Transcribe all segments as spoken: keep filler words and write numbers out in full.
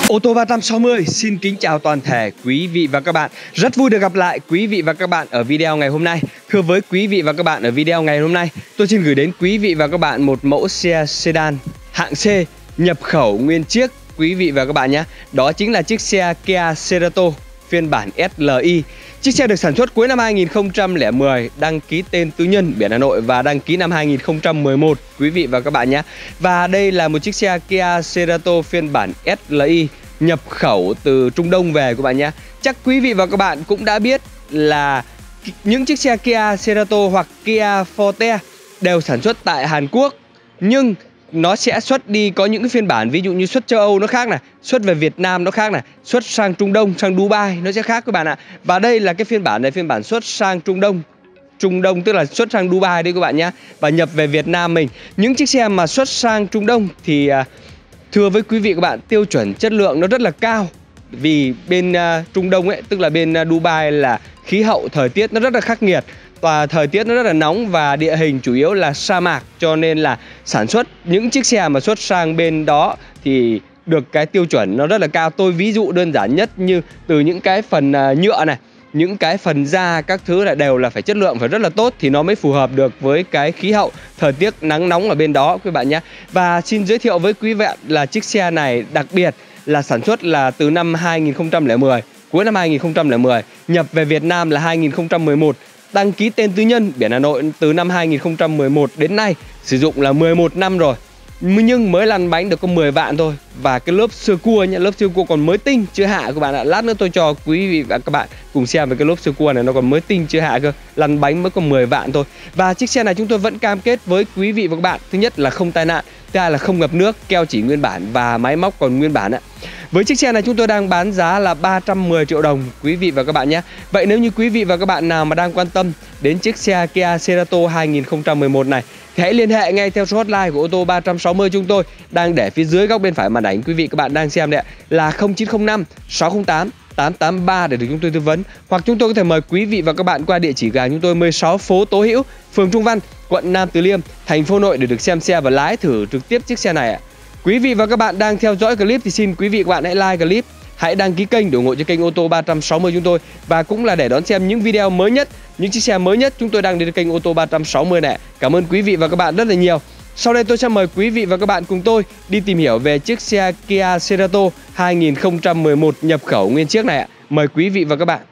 Ô tô ba trăm sáu mươi xin kính chào toàn thể quý vị và các bạn. Rất vui được gặp lại quý vị và các bạn ở video ngày hôm nay. Thưa với quý vị và các bạn, ở video ngày hôm nay tôi xin gửi đến quý vị và các bạn một mẫu xe sedan hạng C nhập khẩu nguyên chiếc quý vị và các bạn nhé. Đó chính là chiếc xe Kia Cerato phiên bản ét lờ i. Chiếc xe được sản xuất cuối năm hai nghìn không trăm lẻ mười, đăng ký tên tư nhân biển Hà Nội và đăng ký năm hai nghìn không trăm mười một quý vị và các bạn nhé. Và đây là một chiếc xe Kia Cerato phiên bản ét lờ i nhập khẩu từ Trung Đông về các bạn nhé. Chắc quý vị và các bạn cũng đã biết là những chiếc xe Kia Cerato hoặc Kia Forte đều sản xuất tại Hàn Quốc, nhưng nó sẽ xuất đi có những cái phiên bản, ví dụ như xuất châu Âu nó khác này, xuất về Việt Nam nó khác này, xuất sang Trung Đông, sang Dubai nó sẽ khác các bạn ạ. Và đây là cái phiên bản này, phiên bản xuất sang Trung Đông. Trung Đông tức là xuất sang Dubai đấy các bạn nhé, và nhập về Việt Nam mình. Những chiếc xe mà xuất sang Trung Đông thì thưa với quý vị các bạn, tiêu chuẩn chất lượng nó rất là cao. Vì bên uh, Trung Đông ấy, tức là bên uh, Dubai là khí hậu thời tiết nó rất là khắc nghiệt, và thời tiết nó rất là nóng và địa hình chủ yếu là sa mạc, cho nên là sản xuất những chiếc xe mà xuất sang bên đó thì được cái tiêu chuẩn nó rất là cao. Tôi ví dụ đơn giản nhất như từ những cái phần uh, nhựa này, những cái phần da các thứ là đều là phải chất lượng phải rất là tốt thì nó mới phù hợp được với cái khí hậu thời tiết nắng nóng ở bên đó quý bạn nhé. Và xin giới thiệu với quý vị là chiếc xe này đặc biệt là sản xuất là từ năm hai nghìn không trăm lẻ mười, cuối năm hai nghìn không trăm lẻ mười, nhập về Việt Nam là hai nghìn không trăm mười một, đăng ký tên tư nhân biển Hà Nội từ năm hai nghìn không trăm mười một đến nay, sử dụng là mười một năm rồi. Nhưng mới lăn bánh được có mười vạn thôi. Và cái lớp sơ cua nhé, lớp sơ cua còn mới tinh chưa hạ các bạn ạ. Lát nữa tôi cho quý vị và các bạn cùng xem về cái lớp sơ cua này, nó còn mới tinh chưa hạ cơ. Lăn bánh mới có mười vạn thôi. Và chiếc xe này chúng tôi vẫn cam kết với quý vị và các bạn, thứ nhất là không tai nạn, thứ hai là không ngập nước, keo chỉ nguyên bản và máy móc còn nguyên bản ạ. Với chiếc xe này chúng tôi đang bán giá là ba trăm mười triệu đồng quý vị và các bạn nhé. Vậy nếu như quý vị và các bạn nào mà đang quan tâm đến chiếc xe Kia Cerato hai nghìn không trăm mười một này thì hãy liên hệ ngay theo số hotline của ô tô ba trăm sáu mươi chúng tôi đang để phía dưới góc bên phải màn ảnh quý vị các bạn đang xem đấy, là không chín không năm sáu không tám tám tám ba để được chúng tôi tư vấn. Hoặc chúng tôi có thể mời quý vị và các bạn qua địa chỉ gà chúng tôi mười sáu phố Tố Hữu, phường Trung Văn, quận Nam Từ Liêm, thành phố Hà Nội để được xem xe và lái thử trực tiếp chiếc xe này ạ. Quý vị và các bạn đang theo dõi clip thì xin quý vị và các bạn hãy like clip, hãy đăng ký kênh để ủng hộ cho kênh ô tô ba trăm sáu mươi chúng tôi, và cũng là để đón xem những video mới nhất, những chiếc xe mới nhất chúng tôi đang đến kênh ô tô ba trăm sáu mươi này. Cảm ơn quý vị và các bạn rất là nhiều. Sau đây tôi sẽ mời quý vị và các bạn cùng tôi đi tìm hiểu về chiếc xe Kia Cerato hai nghìn không trăm mười một nhập khẩu nguyên chiếc này ạ. Mời quý vị và các bạn.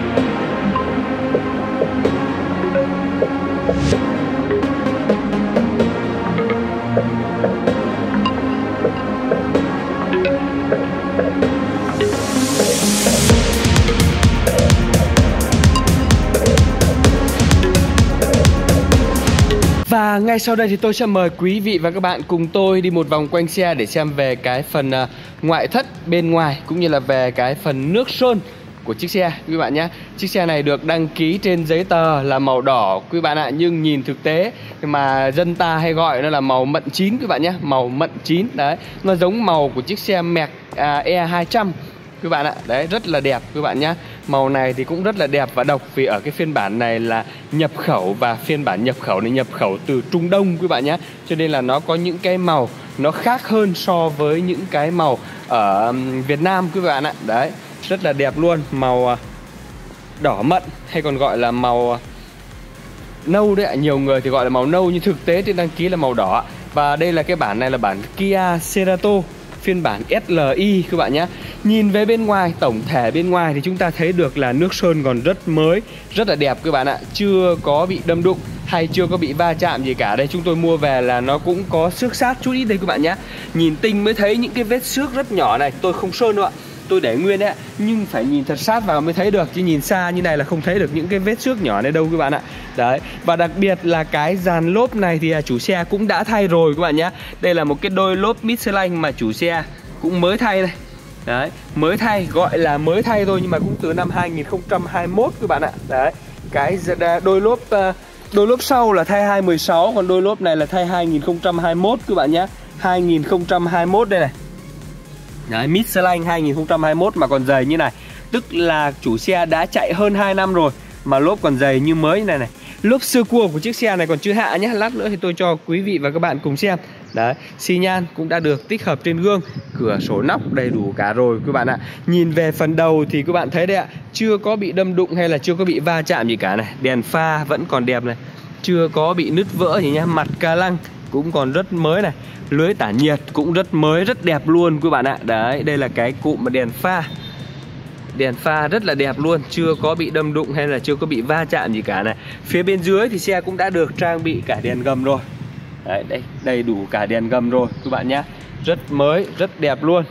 Và ngay sau đây thì tôi sẽ mời quý vị và các bạn cùng tôi đi một vòng quanh xe để xem về cái phần uh, ngoại thất bên ngoài, cũng như là về cái phần nước sơn của chiếc xe quý bạn nhé. Chiếc xe này được đăng ký trên giấy tờ là màu đỏ quý bạn ạ, nhưng nhìn thực tế mà dân ta hay gọi nó là màu mận chín quý bạn nhé, màu mận chín đấy, nó giống màu của chiếc xe Merc uh, E hai trăm quý bạn ạ. Đấy, rất là đẹp quý bạn nhé. Màu này thì cũng rất là đẹp và độc, vì ở cái phiên bản này là nhập khẩu, và phiên bản nhập khẩu này nhập khẩu từ Trung Đông quý bạn nhé, cho nên là nó có những cái màu nó khác hơn so với những cái màu ở Việt Nam quý bạn ạ. Đấy, rất là đẹp luôn, màu đỏ mận hay còn gọi là màu nâu đấy ạ. Nhiều người thì gọi là màu nâu nhưng thực tế trên đăng ký là màu đỏ. Và đây là cái bản này là bản Kia Cerato phiên bản ét lờ i các bạn nhé. Nhìn về bên ngoài, tổng thể bên ngoài thì chúng ta thấy được là nước sơn còn rất mới, rất là đẹp các bạn ạ. Chưa có bị đâm đụng hay chưa có bị va chạm gì cả. Đây chúng tôi mua về là nó cũng có xước sát chút ít đây các bạn nhé. Nhìn tinh mới thấy những cái vết xước rất nhỏ này. Tôi không sơn đâu ạ, tôi để nguyên đấy ạ, nhưng phải nhìn thật sát vào mới thấy được, chứ nhìn xa như này là không thấy được những cái vết xước nhỏ này đâu các bạn ạ. Đấy, và đặc biệt là cái dàn lốp này thì chủ xe cũng đã thay rồi các bạn nhé. Đây là một cái đôi lốp Michelin mà chủ xe cũng mới thay đây. Đấy, mới thay, gọi là mới thay thôi nhưng mà cũng từ năm hai nghìn không trăm hai mươi mốt các bạn ạ. Đấy, cái đôi lốp đôi lốp sau là thay hai mười sáu, còn đôi lốp này là thay hai nghìn không trăm hai mươi mốt các bạn nhé. hai nghìn không trăm hai mươi mốt đây này. Đấy, Michelin hai nghìn không trăm hai mươi mốt mà còn dày như này, tức là chủ xe đã chạy hơn hai năm rồi mà lốp còn dày như mới như này này. Lốp sơ cua của chiếc xe này còn chưa hạ nhé. Lát nữa thì tôi cho quý vị và các bạn cùng xem. Đấy, xi nhan cũng đã được tích hợp trên gương, cửa sổ nóc đầy đủ cả rồi các bạn ạ. Nhìn về phần đầu thì các bạn thấy đấy ạ, chưa có bị đâm đụng hay là chưa có bị va chạm gì cả này. Đèn pha vẫn còn đẹp này, chưa có bị nứt vỡ gì nhá. Mặt ca lăng cũng còn rất mới này. Lưới tản nhiệt cũng rất mới, rất đẹp luôn các bạn ạ. Đấy, đây là cái cụm đèn pha. Đèn pha rất là đẹp luôn, chưa có bị đâm đụng hay là chưa có bị va chạm gì cả này. Phía bên dưới thì xe cũng đã được trang bị cả đèn gầm rồi. Đấy, đây, đầy đủ cả đèn gầm rồi các bạn nhé. Rất mới, rất đẹp luôn.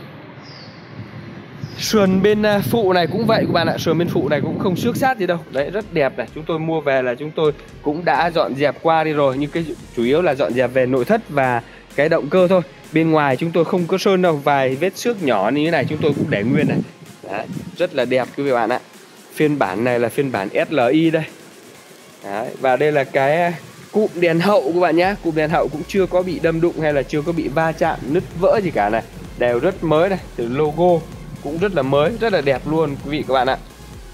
Sườn bên phụ này cũng vậy các bạn ạ. Sườn bên phụ này cũng không xước sát gì đâu. Đấy, rất đẹp này. Chúng tôi mua về là chúng tôi cũng đã dọn dẹp qua đi rồi. Nhưng cái chủ yếu là dọn dẹp về nội thất và cái động cơ thôi. Bên ngoài chúng tôi không có sơn đâu. Vài vết xước nhỏ như thế này chúng tôi cũng để nguyên này. Đấy, rất là đẹp quý vị bạn ạ. Phiên bản này là phiên bản ét lờ i đây. Đấy, và đây là cái cụm đèn hậu các bạn nhé. Cụm đèn hậu cũng chưa có bị đâm đụng hay là chưa có bị va chạm, nứt vỡ gì cả này. Đều rất mới này, từ logo cũng rất là mới, rất là đẹp luôn quý vị các bạn ạ.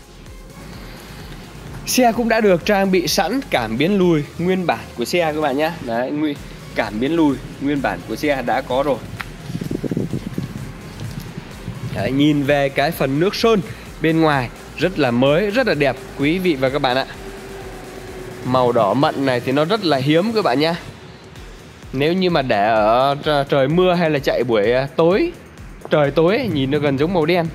Xe cũng đã được trang bị sẵn cảm biến lùi nguyên bản của xe các bạn nhé. Đấy, nguyên cảm biến lùi nguyên bản của xe đã có rồi. Đấy, nhìn về cái phần nước sơn bên ngoài rất là mới, rất là đẹp quý vị và các bạn ạ. Màu đỏ mận này thì nó rất là hiếm các bạn nhé. Nếu như mà để ở trời mưa hay là chạy buổi tối, trời tối ấy, nhìn nó gần giống màu đen.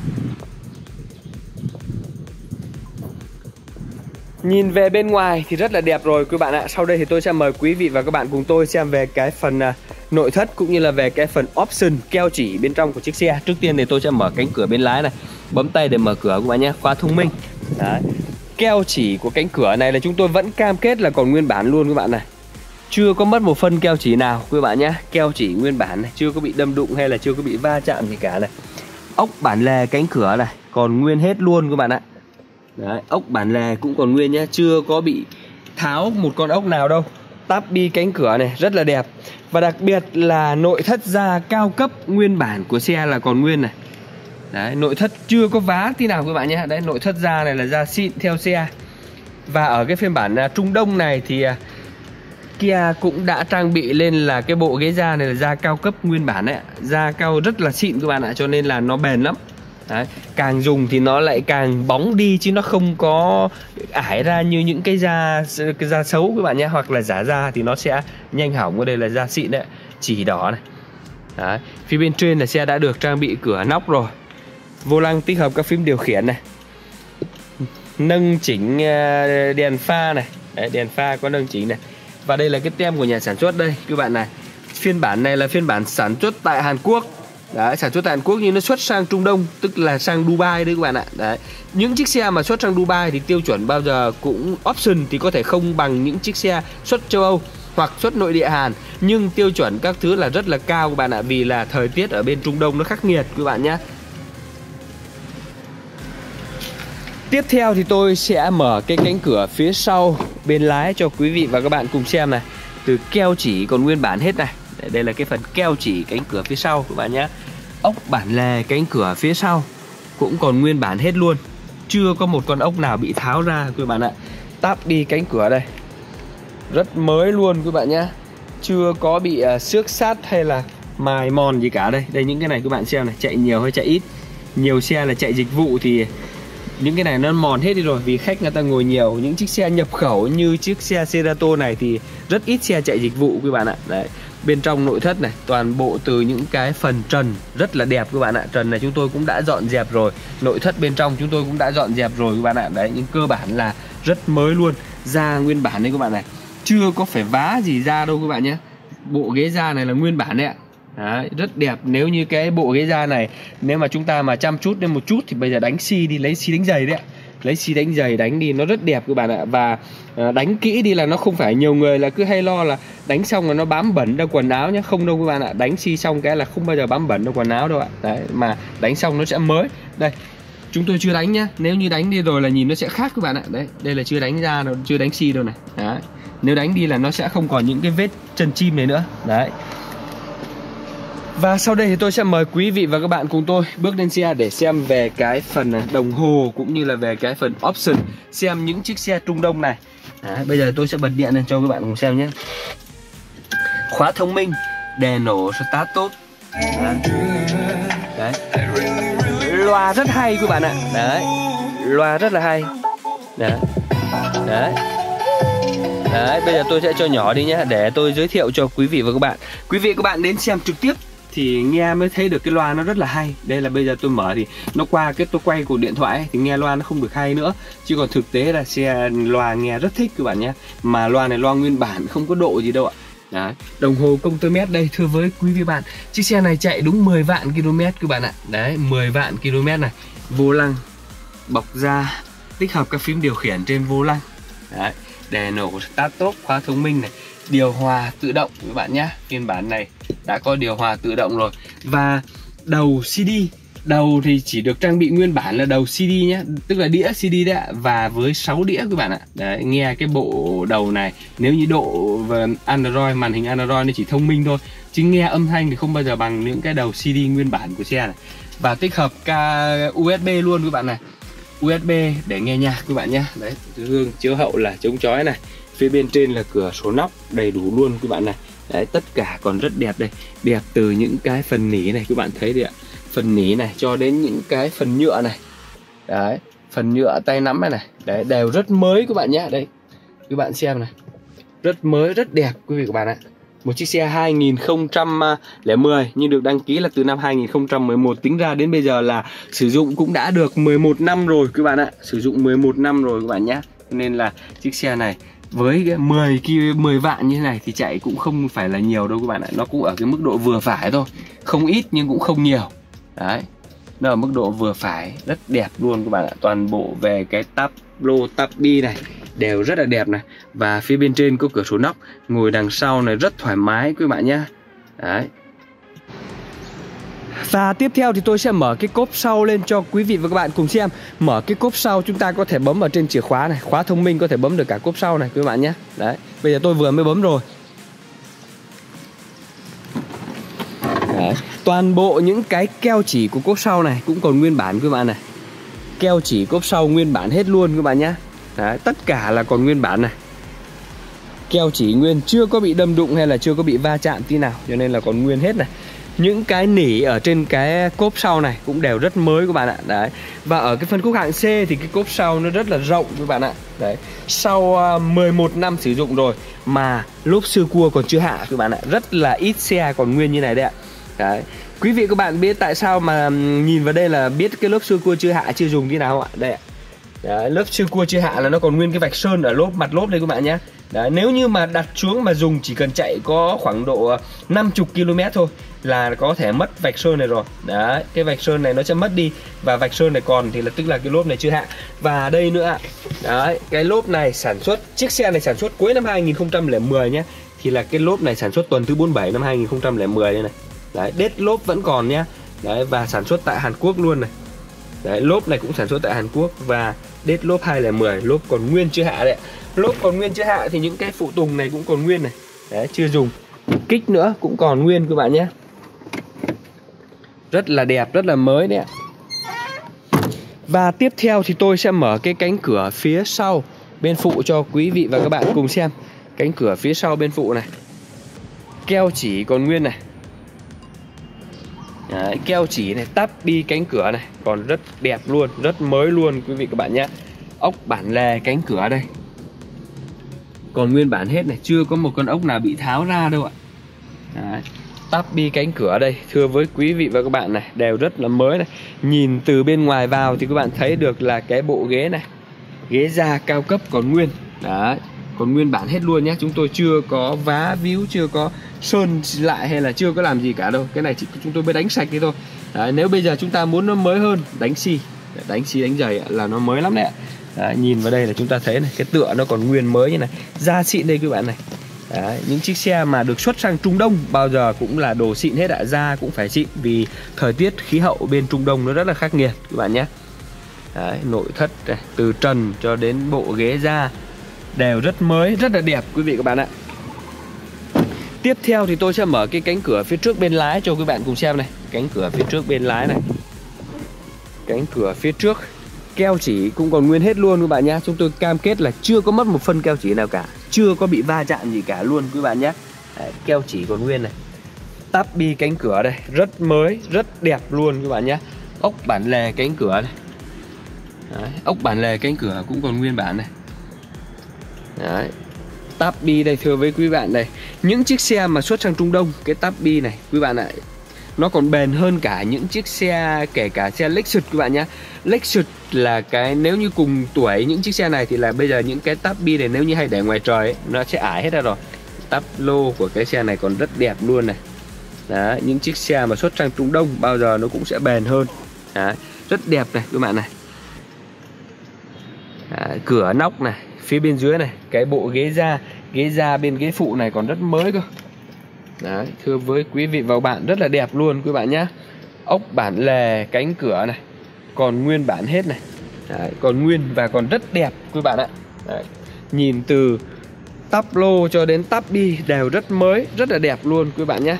Nhìn về bên ngoài thì rất là đẹp rồi quý bạn ạ. Sau đây thì tôi sẽ mời quý vị và các bạn cùng tôi xem về cái phần nội thất cũng như là về cái phần option keo chỉ bên trong của chiếc xe. Trước tiên thì tôi sẽ mở cánh cửa bên lái này, bấm tay để mở cửa các bạn nhé, khóa thông minh. Đấy. Keo chỉ của cánh cửa này là chúng tôi vẫn cam kết là còn nguyên bản luôn các bạn này. Chưa có mất một phân keo chỉ nào quý bạn nhé. Keo chỉ nguyên bản này, chưa có bị đâm đụng hay là chưa có bị va chạm gì cả này. Ốc bản lề cánh cửa này còn nguyên hết luôn các bạn ạ. Đấy, ốc bản lề cũng còn nguyên nhé, chưa có bị tháo một con ốc nào đâu. Táp bi cánh cửa này rất là đẹp. Và đặc biệt là nội thất da cao cấp nguyên bản của xe là còn nguyên này. Đấy, nội thất chưa có vá tí nào các bạn nhé. Đấy, nội thất da này là da xịn theo xe. Và ở cái phiên bản uh, Trung Đông này thì uh, Kia cũng đã trang bị lên là cái bộ ghế da này là da cao cấp nguyên bản đấy. Da cao rất là xịn các bạn ạ, cho nên là nó bền lắm. Đấy, càng dùng thì nó lại càng bóng đi chứ nó không có ải ra như những cái da cái da xấu các bạn nhé, hoặc là giả da thì nó sẽ nhanh hỏng. Ở đây là da xịn đấy, chỉ đỏ này. Đấy, phía bên trên là xe đã được trang bị cửa nóc rồi. Vô lăng tích hợp các phím điều khiển này. Nâng chỉnh đèn pha này. Đấy, đèn pha có nâng chỉnh này. Và đây là cái tem của nhà sản xuất đây các bạn này. Phiên bản này là phiên bản sản xuất tại Hàn Quốc. Đấy, sản xuất tại Hàn Quốc nhưng nó xuất sang Trung Đông, tức là sang Dubai đấy các bạn ạ. Đấy, những chiếc xe mà xuất sang Dubai thì tiêu chuẩn bao giờ cũng option thì có thể không bằng những chiếc xe xuất châu Âu hoặc xuất nội địa Hàn, nhưng tiêu chuẩn các thứ là rất là cao các bạn ạ, vì là thời tiết ở bên Trung Đông nó khắc nghiệt các bạn nhé. Tiếp theo thì tôi sẽ mở cái cánh cửa phía sau bên lái cho quý vị và các bạn cùng xem này. Từ keo chỉ còn nguyên bản hết này. Đây là cái phần keo chỉ cánh cửa phía sau các bạn nhé. Ốc bản lề cánh cửa phía sau cũng còn nguyên bản hết luôn, chưa có một con ốc nào bị tháo ra các bạn ạ. Táp đi cánh cửa đây rất mới luôn các bạn nhé, chưa có bị uh, xước sát hay là mài mòn gì cả. Đây, đây những cái này các bạn xem này, chạy nhiều hay chạy ít. Nhiều xe là chạy dịch vụ thì những cái này nó mòn hết đi rồi, vì khách người ta ngồi nhiều. Những chiếc xe nhập khẩu như chiếc xe Cerato này thì rất ít xe chạy dịch vụ các bạn ạ. Đấy, bên trong nội thất này toàn bộ từ những cái phần trần rất là đẹp các bạn ạ. Trần này chúng tôi cũng đã dọn dẹp rồi, nội thất bên trong chúng tôi cũng đã dọn dẹp rồi các bạn ạ. Đấy, những cơ bản là rất mới luôn, da nguyên bản đấy các bạn này, chưa có phải vá gì ra đâu các bạn nhé. Bộ ghế da này là nguyên bản đấy ạ. Đấy, rất đẹp. Nếu như cái bộ ghế da này nếu mà chúng ta mà chăm chút lên một chút thì bây giờ đánh xi đi, lấy xi đánh giày đấy ạ. Lấy xi đánh giày đánh đi nó rất đẹp các bạn ạ. Và đánh kỹ đi là nó không phải nhiều người là cứ hay lo là đánh xong là nó bám bẩn ra quần áo nhé. Không đâu các bạn ạ, đánh xi xong cái là không bao giờ bám bẩn ra quần áo đâu ạ. Đấy, mà đánh xong nó sẽ mới. Đây, chúng tôi chưa đánh nhá. Nếu như đánh đi rồi là nhìn nó sẽ khác các bạn ạ. Đấy, đây là chưa đánh ra đâu, chưa đánh xi đâu này. Đấy, nếu đánh đi là nó sẽ không còn những cái vết chân chim này nữa. Đấy. Và sau đây thì tôi sẽ mời quý vị và các bạn cùng tôi bước lên xe để xem về cái phần đồng hồ cũng như là về cái phần option, xem những chiếc xe Trung Đông này Đấy, bây giờ tôi sẽ bật điện lên cho các bạn cùng xem nhé. Khóa thông minh, đèn nổ start tốt. Đấy. Đấy. Loa rất hay các bạn ạ. Đấy. Loa rất là hay. Đấy. Đấy. Đấy, bây giờ tôi sẽ cho nhỏ đi nhé, để tôi giới thiệu cho quý vị và các bạn. Quý vị và các bạn đến xem trực tiếp thì nghe mới thấy được cái loa nó rất là hay. Đây là bây giờ tôi mở thì nó qua cái tôi quay của điện thoại ấy, thì nghe loa nó không được hay nữa. Chứ còn thực tế là xe loa nghe rất thích các bạn nhé. Mà loa này loa nguyên bản, không có độ gì đâu ạ. Đấy. Đồng hồ công tơ mét đây, thưa với quý vị bạn, chiếc xe này chạy đúng mười vạn ki lô mét các bạn ạ. Đấy, mười vạn ki lô mét này. Vô lăng bọc da, tích hợp các phím điều khiển trên vô lăng. Đấy, đèn nổ start top, khóa thông minh này, điều hòa tự động các bạn nhé. Phiên bản này đã có điều hòa tự động rồi. Và đầu xê đê, đầu thì chỉ được trang bị nguyên bản là đầu xê đê nhé, tức là đĩa xê đê đấy ạ. Và với sáu đĩa các bạn ạ. Đấy, nghe cái bộ đầu này, nếu như độ về Android, màn hình Android nó chỉ thông minh thôi, chứ nghe âm thanh thì không bao giờ bằng những cái đầu xê đê nguyên bản của xe này. Và tích hợp ca u ét bê luôn các bạn này, u ét bê để nghe nhạc các bạn nhé. Đấy, gương chiếu hậu là chống chói này, phía bên trên là cửa sổ nóc đầy đủ luôn các bạn này. Đấy, tất cả còn rất đẹp đây, đẹp từ những cái phần nỉ này các bạn thấy đi ạ, phần nỉ này cho đến những cái phần nhựa này. Đấy, phần nhựa tay nắm này này, đấy đều rất mới các bạn nhé. Đây, các bạn xem này, rất mới, rất đẹp quý vị các bạn ạ. Một chiếc xe hai nghìn không trăm lẻ mười nhưng được đăng ký là từ năm hai nghìn không trăm mười một, tính ra đến bây giờ là sử dụng cũng đã được mười một năm rồi các bạn ạ. Sử dụng mười một năm rồi các bạn nhé. Nên là chiếc xe này với mười vạn như thế này thì chạy cũng không phải là nhiều đâu các bạn ạ. Nó cũng ở cái mức độ vừa phải thôi, không ít nhưng cũng không nhiều. Đấy, nó ở mức độ vừa phải, rất đẹp luôn các bạn ạ. Toàn bộ về cái táp lô, táp bi này đều rất là đẹp này. Và phía bên trên có cửa sổ nóc, ngồi đằng sau này rất thoải mái quý bạn nhé. Đấy. Và tiếp theo thì tôi sẽ mở cái cốp sau lên cho quý vị và các bạn cùng xem. Mở cái cốp sau chúng ta có thể bấm ở trên chìa khóa này, khóa thông minh có thể bấm được cả cốp sau này quý bạn nhé. Đấy, bây giờ tôi vừa mới bấm rồi. Đấy. Toàn bộ những cái keo chỉ của cốp sau này cũng còn nguyên bản quý bạn này. Keo chỉ cốp sau nguyên bản hết luôn các bạn nhé. Đấy, tất cả là còn nguyên bản này. Keo chỉ nguyên, chưa có bị đâm đụng hay là chưa có bị va chạm tí nào, cho nên là còn nguyên hết này. Những cái nỉ ở trên cái cốp sau này cũng đều rất mới các bạn ạ. Đấy. Và ở cái phân khúc hạng C thì cái cốp sau nó rất là rộng các bạn ạ. Đấy. Sau mười một năm sử dụng rồi mà lốp sơ cua còn chưa hạ các bạn ạ. Rất là ít xe còn nguyên như này đấy ạ. Đấy. Quý vị các bạn biết tại sao mà nhìn vào đây là biết cái lốp sơ cua chưa hạ, chưa dùng tí nào không ạ? Đây ạ. Đấy, lớp sơ cua chưa hạ là nó còn nguyên cái vạch sơn ở lốp, mặt lốp đây các bạn nhé. Đấy, nếu như mà đặt xuống mà dùng chỉ cần chạy có khoảng độ năm mươi ki lô mét thôi là có thể mất vạch sơn này rồi. Đấy, cái vạch sơn này nó sẽ mất đi và vạch sơn này còn thì là tức là cái lốp này chưa hạ. Và đây nữa ạ. Đấy, cái lốp này sản xuất, chiếc xe này sản xuất cuối năm hai nghìn không trăm lẻ mười nhé. Thì là cái lốp này sản xuất tuần thứ bốn mươi bảy năm hai nghìn không trăm lẻ mười đây này. Đấy, đết lốp vẫn còn nhé. Đấy, và sản xuất tại Hàn Quốc luôn này. Đấy, lốp này cũng sản xuất tại Hàn Quốc và đết lốp hai không một không, lốp còn nguyên chưa hạ đấy. Lốp còn nguyên chưa hạ thì những cái phụ tùng này cũng còn nguyên này. Đấy, chưa dùng. Kích nữa cũng còn nguyên các bạn nhé. Rất là đẹp, rất là mới đấy ạ. Và tiếp theo thì tôi sẽ mở cái cánh cửa phía sau bên phụ cho quý vị và các bạn cùng xem. Cánh cửa phía sau bên phụ này, keo chỉ còn nguyên này. Đấy, keo chỉ này, tắp bi cánh cửa này còn rất đẹp luôn, rất mới luôn quý vị các bạn nhé. Ốc bản lề cánh cửa đây còn nguyên bản hết này, chưa có một con ốc nào bị tháo ra đâu ạ. Đấy, tắp bi cánh cửa đây, thưa với quý vị và các bạn này, đều rất là mới này. Nhìn từ bên ngoài vào thì các bạn thấy được là cái bộ ghế này, ghế da cao cấp còn nguyên. Đấy, còn nguyên bản hết luôn nhé. Chúng tôi chưa có vá víu, chưa có sơn lại hay là chưa có làm gì cả đâu. Cái này chỉ chúng tôi mới đánh sạch đi thôi. Đấy, nếu bây giờ chúng ta muốn nó mới hơn, đánh xi, đánh xi đánh giày là nó mới lắm đấy ạ. Đấy, nhìn vào đây là chúng ta thấy này, cái tựa nó còn nguyên mới như này, da xịn đây các bạn này. Đấy, những chiếc xe mà được xuất sang Trung Đông bao giờ cũng là đồ xịn hết ạ, da cũng phải xịn vì thời tiết khí hậu bên Trung Đông nó rất là khắc nghiệt các bạn nhé. Đấy, nội thất này, từ trần cho đến bộ ghế da đều rất mới, rất là đẹp quý vị các bạn ạ. Tiếp theo thì tôi sẽ mở cái cánh cửa phía trước bên lái cho các bạn cùng xem này. Cánh cửa phía trước bên lái này, cánh cửa phía trước Keo chỉ cũng còn nguyên hết luôn các bạn nhé. Chúng tôi cam kết là chưa có mất một phân keo chỉ nào cả, chưa có bị va chạm gì cả luôn các bạn nhé. Đấy, keo chỉ còn nguyên này. Tắp bi cánh cửa đây rất mới, rất đẹp luôn các bạn nhé. Ốc bản lề cánh cửa này. Đấy, ốc bản lề cánh cửa cũng còn nguyên bản này. Đấy, tắp bi đây thưa với quý bạn đây. Những chiếc xe mà xuất sang Trung Đông, cái tắp bi này quý bạn ạ, nó còn bền hơn cả những chiếc xe, kể cả xe Lexus các bạn nhé. Lexus là cái, nếu như cùng tuổi những chiếc xe này thì là bây giờ những cái tắp bi này nếu như hay để ngoài trời ấy, nó sẽ ải hết ra rồi. Tắp lô của cái xe này còn rất đẹp luôn này. Đấy, những chiếc xe mà xuất sang Trung Đông bao giờ nó cũng sẽ bền hơn. Đấy, rất đẹp này các bạn này. Đấy, cửa nóc này, phía bên dưới này, cái bộ ghế da, ghế da bên ghế phụ này còn rất mới cơ. Đấy, thưa với quý vị và các bạn, rất là đẹp luôn quý bạn nhé. Ốc bản lề cánh cửa này còn nguyên bản hết này. Đấy, còn nguyên và còn rất đẹp quý bạn ạ. Đấy, nhìn từ tắp lô cho đến tắp bi đều rất mới, rất là đẹp luôn quý bạn nhé.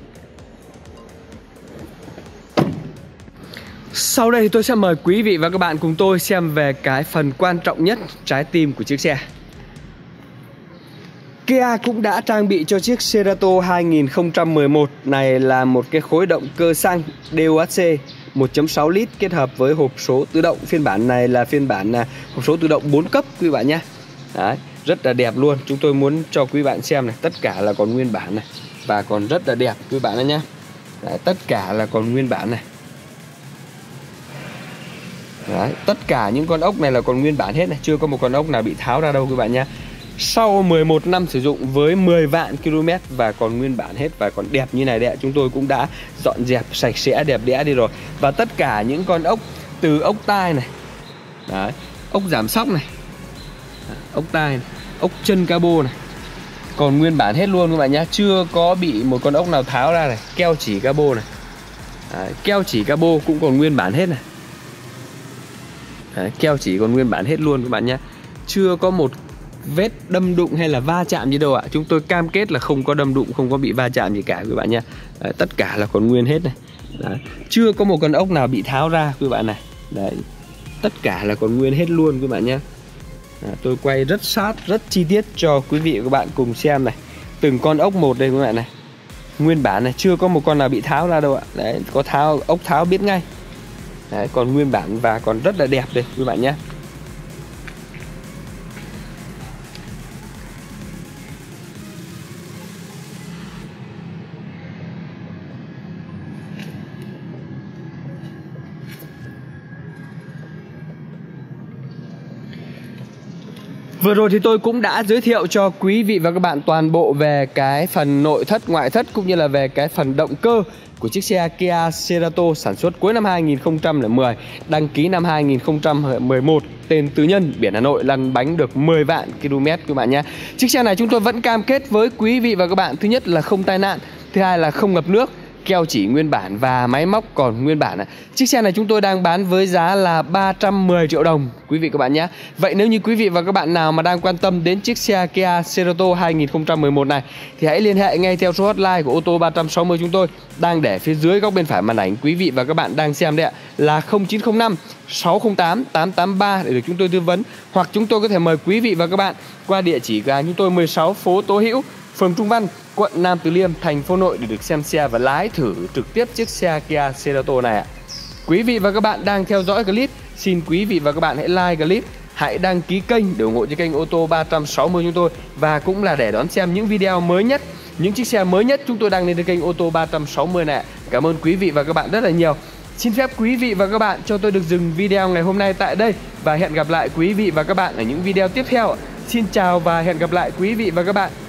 Sau đây tôi sẽ mời quý vị và các bạn cùng tôi xem về cái phần quan trọng nhất, trái tim của chiếc xe. Kia cũng đã trang bị cho chiếc Cerato hai nghìn không trăm mười một này là một cái khối động cơ xăng đê ô hát xê một chấm sáu lít kết hợp với hộp số tự động. Phiên bản này là phiên bản là hộp số tự động bốn cấp quý bạn nhé. Đấy, rất là đẹp luôn. Chúng tôi muốn cho quý bạn xem này, tất cả là còn nguyên bản này và còn rất là đẹp quý bạn nhé. Đấy, tất cả là còn nguyên bản này. Đấy, tất cả những con ốc này là còn nguyên bản hết này, chưa có một con ốc nào bị tháo ra đâu các bạn nhé. Sau mười một năm sử dụng với mười vạn ki lô mét và còn nguyên bản hết và còn đẹp như này đấy, chúng tôi cũng đã dọn dẹp sạch sẽ đẹp đẽ đi rồi. Và tất cả những con ốc từ ốc tai này, đấy, ốc giảm sóc này, ốc tai này, ốc chân cabo này còn nguyên bản hết luôn các bạn nhé, chưa có bị một con ốc nào tháo ra này. Keo chỉ cabo này, đấy, keo chỉ cabo cũng còn nguyên bản hết này. Đấy, keo chỉ còn nguyên bản hết luôn các bạn nhé, chưa có một vết đâm đụng hay là va chạm gì đâu ạ. Chúng tôi cam kết là không có đâm đụng, không có bị va chạm gì cả quý bạn nhé. Đấy, tất cả là còn nguyên hết này. Đấy, chưa có một con ốc nào bị tháo ra quý bạn này. Đấy, tất cả là còn nguyên hết luôn quý bạn nhé. Đấy, tôi quay rất sát, rất chi tiết cho quý vị và các bạn cùng xem này. Từng con ốc một đây quý bạn này, nguyên bản này, chưa có một con nào bị tháo ra đâu ạ. Đấy, có tháo, ốc tháo biết ngay. Đấy, còn nguyên bản và còn rất là đẹp đây quý bạn nhé. Vừa rồi thì tôi cũng đã giới thiệu cho quý vị và các bạn toàn bộ về cái phần nội thất, ngoại thất cũng như là về cái phần động cơ của chiếc xe Kia Cerato sản xuất cuối năm hai nghìn không trăm lẻ mười, đăng ký năm hai nghìn không trăm mười một, tên tư nhân, biển Hà Nội, lăn bánh được mười vạn ki lô mét các bạn nhé. Chiếc xe này chúng tôi vẫn cam kết với quý vị và các bạn, thứ nhất là không tai nạn, thứ hai là không ngập nước, keo chỉ nguyên bản và máy móc còn nguyên bản. Chiếc xe này chúng tôi đang bán với giá là ba trăm mười triệu đồng quý vị các bạn nhé. Vậy nếu như quý vị và các bạn nào mà đang quan tâm đến chiếc xe Kia Cerato hai nghìn không trăm mười một này thì hãy liên hệ ngay theo số hotline của ô tô ba trăm sáu mươi chúng tôi đang để phía dưới góc bên phải màn ảnh quý vị và các bạn đang xem đấy ạ, là không chín không năm sáu không tám tám tám ba để được chúng tôi tư vấn, hoặc chúng tôi có thể mời quý vị và các bạn qua địa chỉ của chúng tôi mười sáu phố Tố Hữu, phường Trung Văn, quận Nam Từ Liêm, thành phố Hà Nội để được xem xe và lái thử trực tiếp chiếc xe Kia Cerato này ạ. Quý vị và các bạn đang theo dõi clip, xin quý vị và các bạn hãy like clip, hãy đăng ký kênh để ủng hộ cho kênh ô tô ba trăm sáu mươi chúng tôi, và cũng là để đón xem những video mới nhất, những chiếc xe mới nhất chúng tôi đăng lên trên kênh ô tô ba trăm sáu mươi này. Cảm ơn quý vị và các bạn rất là nhiều. Xin phép quý vị và các bạn cho tôi được dừng video ngày hôm nay tại đây và hẹn gặp lại quý vị và các bạn ở những video tiếp theo. Xin chào và hẹn gặp lại quý vị và các bạn.